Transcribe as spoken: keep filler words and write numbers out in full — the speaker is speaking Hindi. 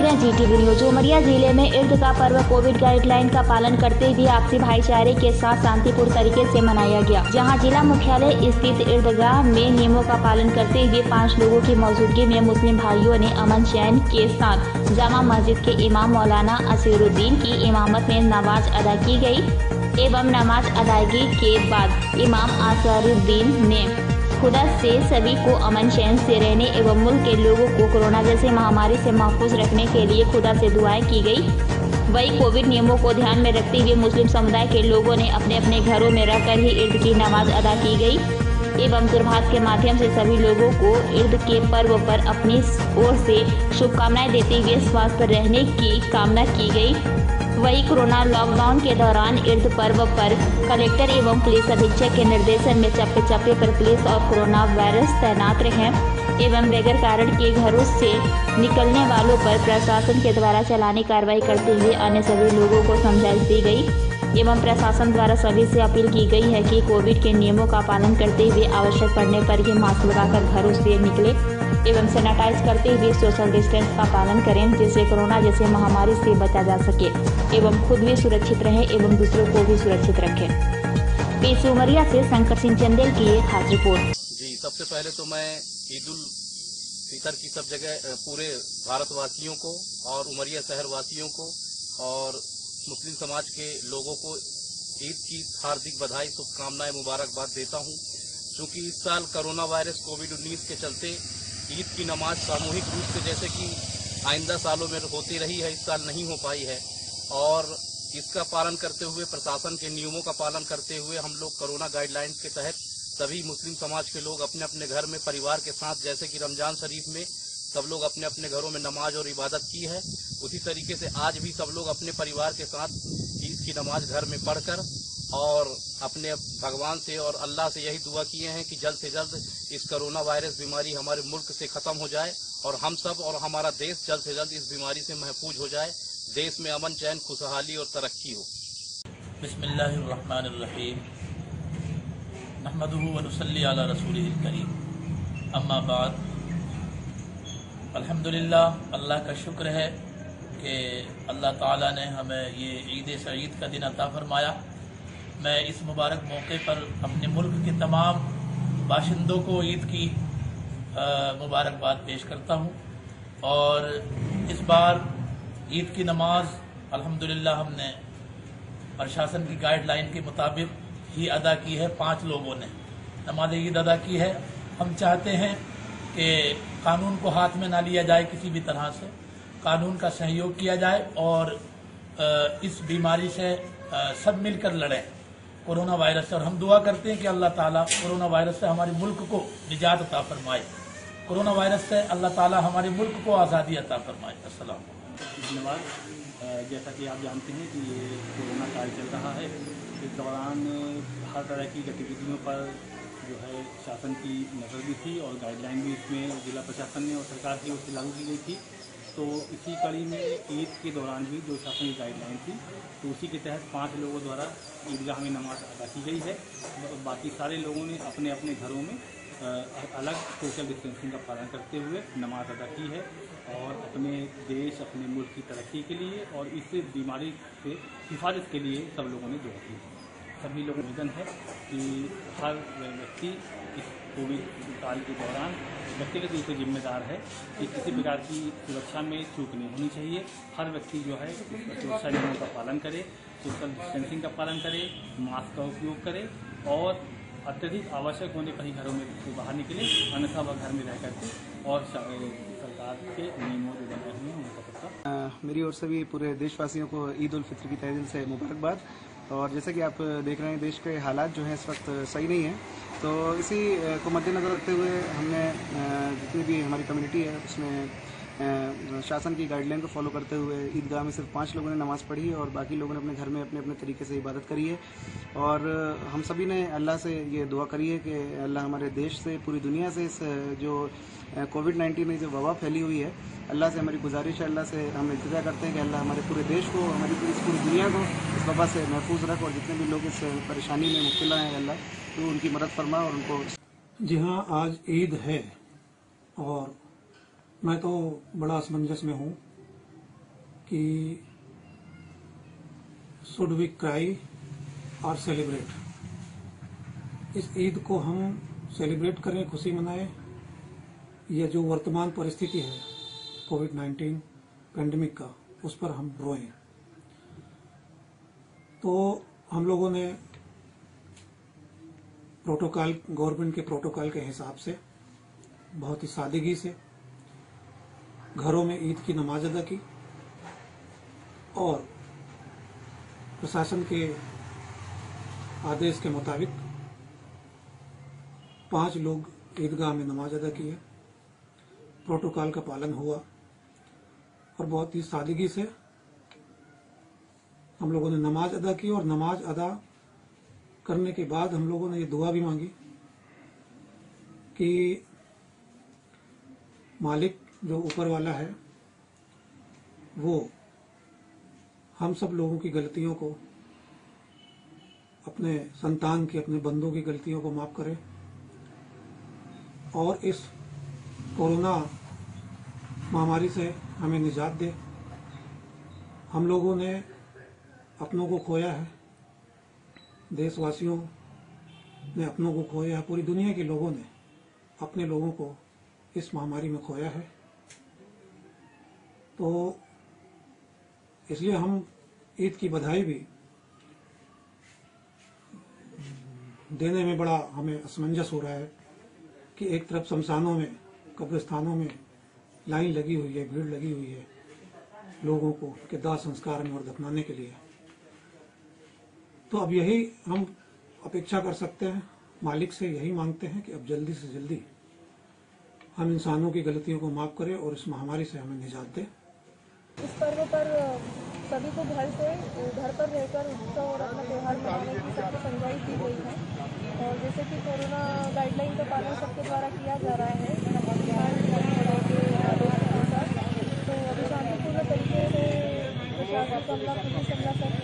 हैं जीटीवी न्यूज। उमरिया जिले में ईद का पर्व कोविड गाइडलाइन का पालन करते हुए आपसी भाईचारे के साथ शांतिपूर्ण तरीके से मनाया गया, जहां जिला मुख्यालय स्थित ईदगाह में नियमों का पालन करते हुए पाँच लोगों की मौजूदगी में मुस्लिम भाइयों ने अमन चैन के साथ जामा मस्जिद के इमाम मौलाना असीरुद्दीन की इमामत में नमाज अदा की गई एवं नमाज अदायगी के बाद इमाम असीरुद्दीन ने खुदा से सभी को अमन चैन से रहने एवं मुल्क के लोगों को कोरोना जैसे महामारी से महफूज रखने के लिए खुदा से दुआएं की गई। वही कोविड नियमों को ध्यान में रखते हुए मुस्लिम समुदाय के लोगों ने अपने अपने घरों में रहकर ही ईद की नमाज अदा की गई एवं दुर्भाग्य के माध्यम से सभी लोगों को ईद के पर्व पर अपनी ओर से शुभकामनाएं देते हुए स्वस्थ रहने की कामना की गई। वही कोरोना लॉकडाउन के दौरान ईद पर्व पर कलेक्टर एवं पुलिस अधीक्षक के निर्देशन में चप्पे चप्पे पर पुलिस और कोरोना वायरस तैनात रहे एवं बगैर कारण के घरों से निकलने वालों पर प्रशासन के द्वारा चलानी कार्रवाई करते हुए अन्य सभी लोगों को समझाइश दी गई एवं प्रशासन द्वारा सभी से अपील की गई है कि कोविड के नियमों का पालन करते हुए आवश्यक पड़ने पर ही मास्क लगाकर घरों से निकले एवं सैनिटाइज करते हुए सोशल डिस्टेंस का पालन करें, जिससे कोरोना जैसे महामारी से बचा जा सके एवं खुद भी सुरक्षित रहे एवं दूसरों को भी सुरक्षित रखें। पेश उमरिया से शंकर सिंह चंदेल की एक खास रिपोर्ट। जी, सबसे पहले तो मैं ईद उल फितर की सब जगह पूरे भारतवासियों को और उमरिया शहर वासियों को और मुस्लिम समाज के लोगों को ईद की हार्दिक बधाई, शुभकामनाएं, मुबारकबाद देता हूं। क्योंकि इस साल कोरोना वायरस कोविड उन्नीस के चलते ईद की नमाज सामूहिक रूप से जैसे कि आइंदा सालों में होती रही है, इस साल नहीं हो पाई है और इसका पालन करते हुए, प्रशासन के नियमों का पालन करते हुए हम लोग कोरोना गाइडलाइंस के तहत सभी मुस्लिम समाज के लोग अपने अपने घर में परिवार के साथ, जैसे कि रमजान शरीफ में सब लोग अपने अपने घरों में नमाज और इबादत की है, उसी तरीके से आज भी सब लोग अपने परिवार के साथ ईद की नमाज घर में पढ़कर और अपने भगवान से और अल्लाह से यही दुआ किए हैं कि जल्द से जल्द इस कोरोना वायरस बीमारी हमारे मुल्क से खत्म हो जाए और हम सब और हमारा देश जल्द से जल्द इस बीमारी से महफूज हो जाए, देश में अमन चैन, खुशहाली और तरक्की हो। बिस्मिल्लाहिर्रहमानिर्रहीम। नहमदुहु व नुसल्ली अला रसूलिहिल करीम। अम्मा बाद। अल्हम्दुलिल्लाह, अल्लाह का शुक्र है कि अल्लाह ताला ने हमें ये ईद सईद का दिन अता फरमाया। मैं इस मुबारक मौके पर अपने मुल्क के तमाम बाशिंदों को ईद की मुबारकबाद पेश करता हूँ और इस बार ईद की नमाज अल्हम्दुलिल्लाह हमने प्रशासन की गाइडलाइन के मुताबिक ही अदा की है। पांच लोगों ने नमाज ईद अदा की है। हम चाहते हैं कि कानून को हाथ में ना लिया जाए, किसी भी तरह से कानून का सहयोग किया जाए और इस बीमारी से सब मिलकर लड़ें कोरोना वायरस से। और हम दुआ करते हैं कि अल्लाह ताला कोरोना वायरस से हमारे मुल्क को निजात अता फरमाए, कोरोना वायरस से अल्लाह ताला हमारे मुल्क को आज़ादी अता फरमाए। अस्सलाम। धन्यवाद। जैसा कि आप जानते हैं कि ये कोरोना काल चल रहा है, इस दौरान हर तरह की गतिविधियों पर जो है शासन की नज़र भी थी और गाइडलाइन भी इसमें जिला प्रशासन ने और सरकार की ओर से लागू की गई थी। तो इसी कड़ी में ईद के दौरान भी जो शासन की गाइडलाइन थी तो उसी के तहत पाँच लोगों द्वारा ईदगाह में नमाज अदा की गई है। बाकी सारे लोगों ने अपने अपने घरों में अलग सोशल डिस्टेंसिंग का पालन करते हुए नमाज अदा की है और अपने देश, अपने मुल्क की तरक्की के लिए और इस बीमारी से हिफाजत के लिए सब लोगों ने दुआ की। सभी लोगों को निवेदन है कि हर व्यक्ति इस कोविड काल के दौरान व्यक्तिगत रूप से जिम्मेदार है कि किसी प्रकार की सुरक्षा में चूक नहीं होनी चाहिए। हर व्यक्ति जो है सुरक्षा नियमों का पालन करे, सोशल डिस्टेंसिंग का पालन करे, मास्क का उपयोग करे और अत्यधिक आवश्यक होने पर ही घरों में से बाहर निकले, अन्यथा वह घर में रह करके और सरकार के नियमों जो बनाए हुए हैं उनका पक्का। मेरी ओर से भी पूरे देशवासियों को ईद उल फित्र की तहे दिल से मुबारकबाद। और जैसे कि आप देख रहे हैं देश के हालात जो हैं इस वक्त सही नहीं है, तो इसी को मद्देनज़र रखते हुए हमने जितनी भी हमारी कम्युनिटी है उसमें शासन की गाइडलाइन को फॉलो करते हुए ईदगाह में सिर्फ पाँच लोगों ने नमाज़ पढ़ी और बाकी लोगों ने अपने घर में अपने अपने तरीके से इबादत करी है। और हम सभी ने अल्लाह से ये दुआ करी है कि अल्लाह हमारे देश से, पूरी दुनिया से इस जो कोविड नाइन्टीन में जो वबा फैली हुई है, अल्लाह से हमारी गुजारिश है, अल्लाह से हम इल्तिजा करते हैं कि अल्लाह हमारे पूरे देश को, हमारी इस पूरी दुनिया को इस वबा से महफूज रख और जितने भी लोग इस परेशानी में मुब्तला हैं अल्लाह तो उनकी मदद फरमा और उनको। जी हाँ, आज ईद है और मैं तो बड़ा असमंजस में हूँ कि शुड वी क्राई और सेलिब्रेट, इस ईद को हम सेलिब्रेट करें, खुशी मनाएं, या जो वर्तमान परिस्थिति है कोविड नाइन्टीन पेंडेमिक का, उस पर हम रोएं। तो हम लोगों ने प्रोटोकॉल, गवर्नमेंट के प्रोटोकॉल के हिसाब से बहुत ही सादगी से घरों में ईद की नमाज अदा की और प्रशासन के आदेश के मुताबिक पांच लोग ईदगाह में नमाज अदा की है। प्रोटोकॉल का पालन हुआ और बहुत ही सादगी से हम लोगों ने नमाज अदा की और नमाज अदा करने के बाद हम लोगों ने ये दुआ भी मांगी कि मालिक जो ऊपर वाला है वो हम सब लोगों की गलतियों को, अपने संतान की, अपने बंदों की गलतियों को माफ करे और इस कोरोना महामारी से हमें निजात दे। हम लोगों ने अपनों को खोया है, देशवासियों ने अपनों को खोया है, पूरी दुनिया के लोगों ने अपने लोगों को इस महामारी में खोया है। तो इसलिए हम ईद की बधाई भी देने में बड़ा हमें असमंजस हो रहा है कि एक तरफ शमशानों में, कब्रिस्तानों में लाइन लगी हुई है, भीड़ लगी हुई है लोगों को के दाह संस्कार में और दफनाने के लिए। तो अब यही हम अपेक्षा कर सकते हैं, मालिक से यही मांगते हैं कि अब जल्दी से जल्दी हम इंसानों की गलतियों को माफ करें और इस महामारी से हमें निजात दें। इस पर्व पर सभी को घर से घर पर रहकर उत्सव और अपना त्यौहार मनाने की सबको समझाई की गई है। और जैसे कि कोरोना गाइडलाइन का पालन सबके द्वारा किया जा रहा है तो अभी शांतिपूर्ण तरीके से प्रशासन को अपना पुलिस अमला सब